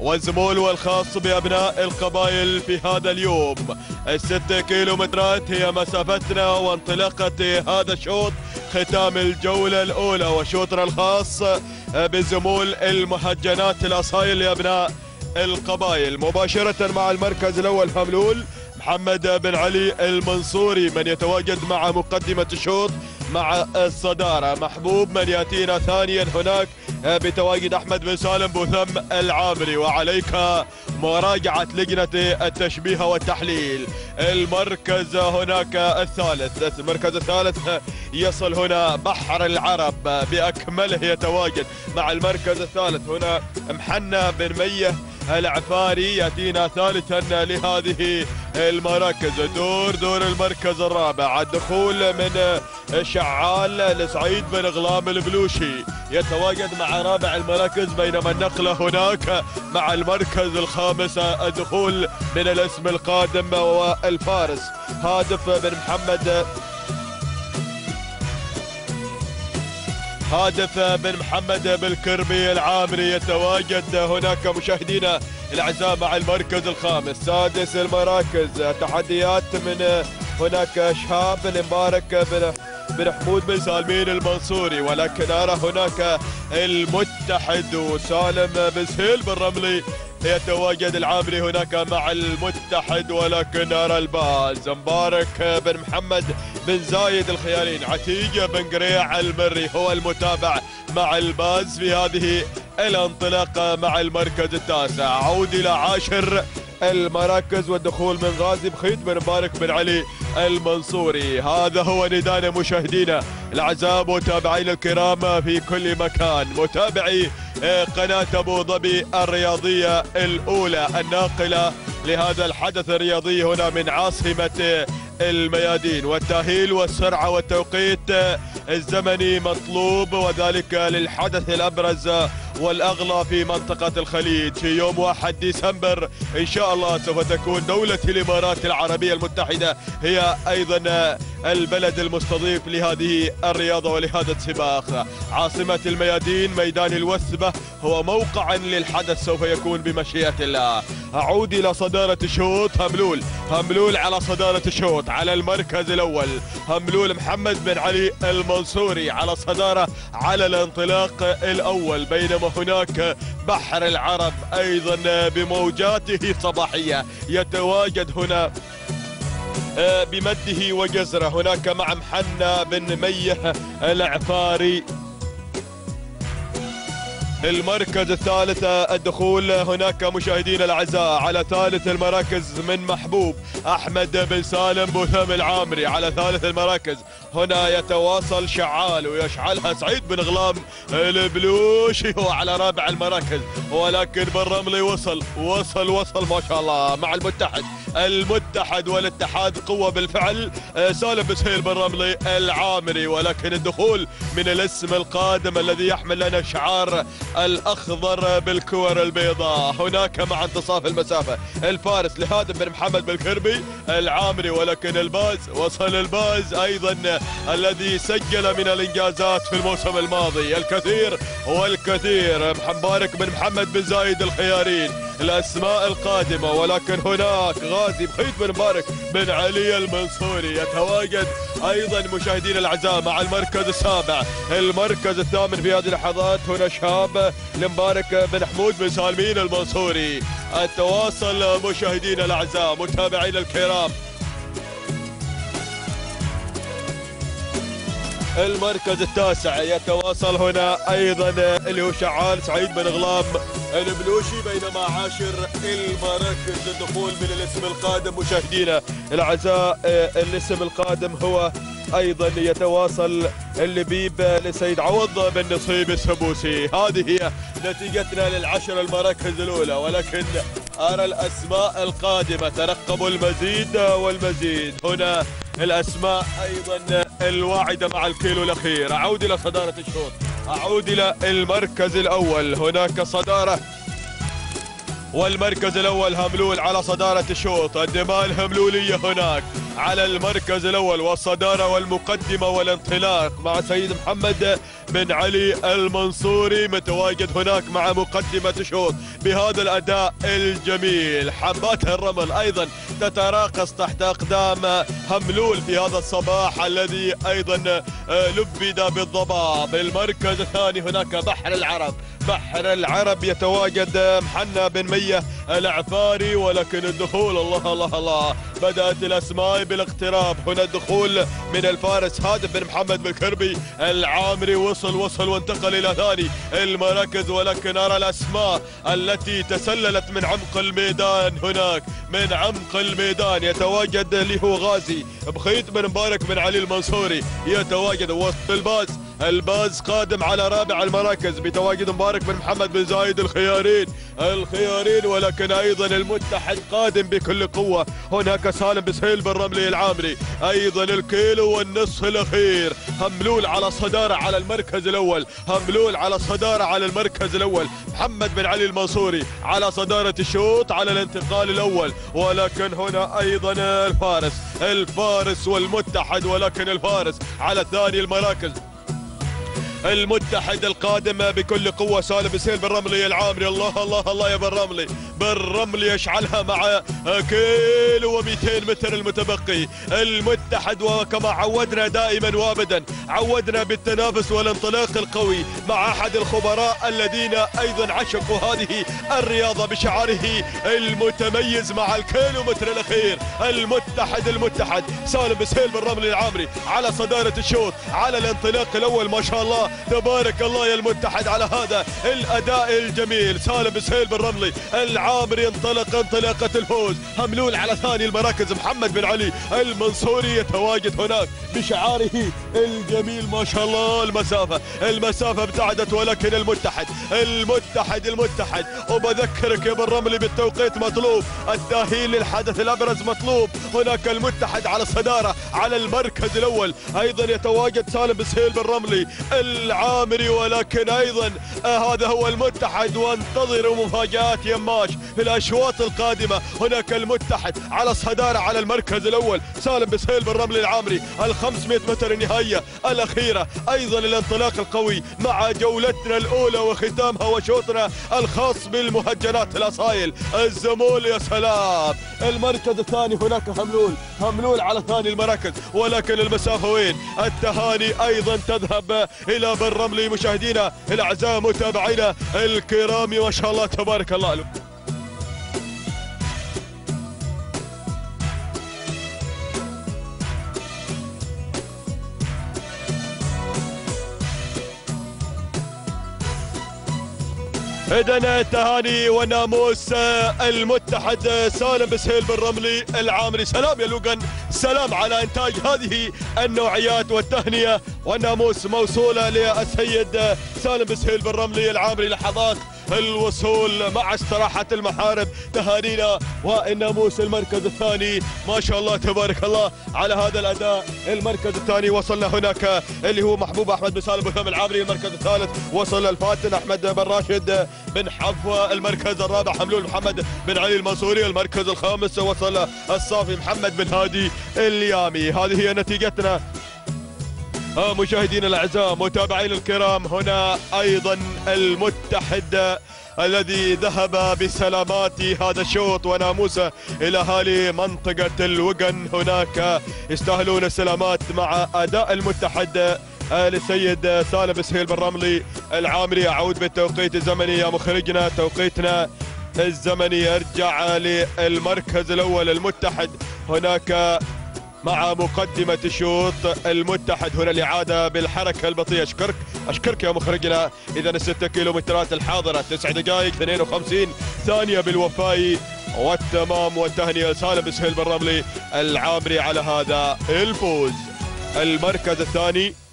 والزمول والخاص بأبناء القبائل في هذا اليوم. 6 كيلومترات هي مسافتنا وانطلاقة هذا الشوط، ختام الجولة الأولى وشوطنا الخاص بزمول المهجنات الأصايل لأبناء القبائل. مباشرة مع المركز الأول هملول محمد بن علي المنصوري من يتواجد مع مقدمة الشوط مع الصدارة. محبوب من يأتينا ثانيا هناك بتواجد أحمد بن سالم بوثم العامري، وعليك مراجعة لجنة التشبيه والتحليل. المركز هناك الثالث، المركز الثالث يصل هنا بحر العرب بأكمله يتواجد مع المركز الثالث. هنا محنى بن ميه العفاري يأتينا ثالثا لهذه المراكز. دور المركز الرابع، الدخول من شعال لسعيد بن غلام البلوشي يتواجد مع رابع المراكز، بينما النقلة هناك مع المركز الخامس الدخول من الاسم القادم والفارس هادف بن محمد بالكربي العامري يتواجد هناك مشاهدينا الاعزاء مع المركز الخامس. سادس المراكز تحديات من هناك شهاب المبارك بن حمود بن سالمين المنصوري، ولكن أرى هناك المتحد وسالم بن سهيل بالرملي يتواجد العامري هناك مع المتحد، ولكن أرى الباز مبارك بن محمد بن زايد الخيالين. عتيق بن قريع المري هو المتابع مع الباز في هذه الانطلاقة مع المركز التاسع. عود إلى عاشر المراكز والدخول من غازي بخيت بن مبارك بن علي المنصوري. هذا هو ندانا مشاهدينا الاعزاء متابعينا الكرام في كل مكان، متابعي قناة ابو ظبي الرياضية الاولى الناقلة لهذا الحدث الرياضي هنا من عاصمة الميادين. والتأهيل والسرعة والتوقيت الزمني مطلوب، وذلك للحدث الأبرز والأغلى في منطقة الخليج في يوم 1 ديسمبر إن شاء الله. سوف تكون دولة الإمارات العربية المتحدة هي أيضا البلد المستضيف لهذه الرياضة ولهذا السباق. عاصمة الميادين ميدان الوثبة هو موقعا للحدث، سوف يكون بمشيئة الله. أعود إلى صدارة الشوط. هملول على صدارة الشوط على المركز الأول. هملول محمد بن علي المنصوري على صدارة على الانطلاق الأول، بينما هناك بحر العرب أيضا بموجاته صباحية يتواجد هنا بمده وجزره هناك مع محنى بن ميه العفاري. المركز الثالث الدخول هناك مشاهدينا الاعزاء على ثالث المراكز من محبوب احمد بن سالم بوثم العامري. على ثالث المراكز هنا يتواصل شعال ويشعلها سعيد بن غلام البلوشي هو على رابع المراكز، ولكن بالرملي وصل ما شاء الله مع المتحد والاتحاد قوة بالفعل. سالم بن سهيل بالرملي العامري، ولكن الدخول من الاسم القادم الذي يحمل لنا شعار الأخضر بالكور البيضاء هناك مع انتصاف المسافة الفارس لهادف بن محمد بالكربي العامري، ولكن الباز وصل الباز أيضا الذي سجل من الإنجازات في الموسم الماضي الكثير والكثير. مبارك بن محمد بن زايد الخيارين الأسماء القادمة، ولكن هناك غازي بخيت بن مبارك بن علي المنصوري يتواجد أيضا مشاهدينا الأعزاء مع المركز السابع. المركز الثامن في هذه اللحظات هنا شهاب لمبارك بن حمود بن سالمين المنصوري. التواصل مشاهدينا الأعزاء متابعينا الكرام. المركز التاسع يتواصل هنا ايضا اللي هو شعال سعيد بن غلام البلوشي، بينما عاشر المراكز الدخول من الاسم القادم مشاهدينا الاعزاء. الاسم القادم هو ايضا يتواصل اللبيب لسيد عوض بن نصيب السبوسي. هذه هي نتيجتنا للعشر المراكز الاولى، ولكن ارى الاسماء القادمه ترقبوا المزيد والمزيد. هنا الاسماء ايضا الواعده مع الكيلو الاخير. اعود الى صداره الشوط، اعود الى المركز الاول. هناك صداره والمركز الاول هملول على صداره الشوط. الدماء الهملوليه هناك على المركز الأول والصدارة والمقدمة والانطلاق مع سيد محمد بن علي المنصوري متواجد هناك مع مقدمة شوط بهذا الأداء الجميل. حبات الرمل أيضا تتراقص تحت أقدام هملول في هذا الصباح الذي أيضا لبد بالضباب. المركز الثاني هناك بحر العرب، بحر العرب يتواجد محنا بن مية العفاري، ولكن الدخول الله الله الله بدأت الأسماء بالاقتراب. هنا الدخول من الفارس هادف بن محمد بن كربي العامري، وصل وانتقل إلى ثاني المراكز، ولكن أرى الأسماء التي تسللت من عمق الميدان. هناك من عمق الميدان يتواجد اللي هو غازي بخيت بن مبارك بن علي المنصوري، يتواجد وسط الباز قادم على رابع المراكز بتواجد مبارك بن محمد بن زايد الخيارين، ولكن ايضا المتحد قادم بكل قوه. هناك سالم بسهيل بن رملي العامري، ايضا الكيلو والنصف الاخير. هملول على الصداره على المركز الاول، هملول على الصداره على المركز الاول. محمد بن علي المنصوري على صداره الشوط على الانتقال الاول، ولكن هنا ايضا الفارس والمتحد، ولكن الفارس على ثاني المراكز. المتحد القادم بكل قوة سالم بسهيل بن رملي العامري. الله الله الله يا بن رملي يشعلها مع كيلو و200 متر المتبقي. المتحد وكما عودنا دائما وابدا، عودنا بالتنافس والانطلاق القوي مع احد الخبراء الذين ايضا عشقوا هذه الرياضة بشعاره المتميز مع الكيلو متر الاخير. المتحد سالم بسهيل بن رملي العامري على صدارة الشوط على الانطلاق الاول. ما شاء الله تبارك الله يا المتحد على هذا الاداء الجميل. سالم بسهيل بن رملي العامري انطلق انطلاقة الفوز. هملول على ثاني المراكز. محمد بن علي المنصوري يتواجد هناك بشعاره الجميل. ما شاء الله المسافة ابتعدت، ولكن المتحد وبذكرك يا بن رملي بالتوقيت مطلوب، التأهيل للحدث الابرز مطلوب. هناك المتحد على الصدارة على المركز الاول، ايضا يتواجد سالم بسهيل بن رملي العامري، ولكن ايضا هذا هو المتحد. وانتظروا مفاجآت يماش في الاشواط القادمة. هناك المتحد على الصدارة على المركز الاول، سالم بسهيل بن رملي العامري 500 متر النهاية الاخيرة. ايضا الانطلاق القوي مع جولتنا الاولى وختامها وشوطنا الخاص بالمهجنات الاصايل الزمول. يا سلام، المركز الثاني هناك هملول على ثاني المراكز، ولكن المسافة وين؟ التهاني ايضا تذهب الى بن رملي. مشاهدينا الاعزاء متابعينا الكرام، ما شاء الله تبارك الله له. إذن التهاني وناموس المتحد سالم بسهيل بن رملي العامري. سلام يا لوغان، سلام على إنتاج هذه النوعيات، والتهنئة والناموس موصولة للسيد سالم بسهيل بن رملي العامري. لحظات الوصول مع استراحة المحارب، تهانينا والناموس. المركز الثاني ما شاء الله تبارك الله على هذا الأداء. المركز الثاني وصلنا هناك اللي هو محبوب أحمد بن سالم بن ثمن العامري. المركز الثالث وصل الفاتن أحمد بن راشد بن حفوة. المركز الرابع هملول محمد بن علي المنصوري. المركز الخامس وصل الصافي محمد بن هادي اليامي. هذه هي نتيجتنا مشاهدينا الاعزاء متابعين الكرام. هنا ايضا المتحد الذي ذهب بسلامات هذا الشوط وناموسه الى اهالي منطقه الوقن. هناك يستاهلون السلامات مع اداء المتحد للسيد سالم بسهيل بن رملي العامري. اعود بالتوقيت الزمني يا مخرجنا، توقيتنا الزمني يرجع للمركز الاول. المتحد هناك مع مقدمة الشوط. المتحد هنا الإعادة بالحركة البطيئة. أشكرك يا مخرجنا. إذا 6 كيلومترات الحاضرة 9 دقائق 52 ثانية بالوفاء والتمام. والتهنئة سالم بسهيل بن رملي العامري على هذا الفوز. المركز الثاني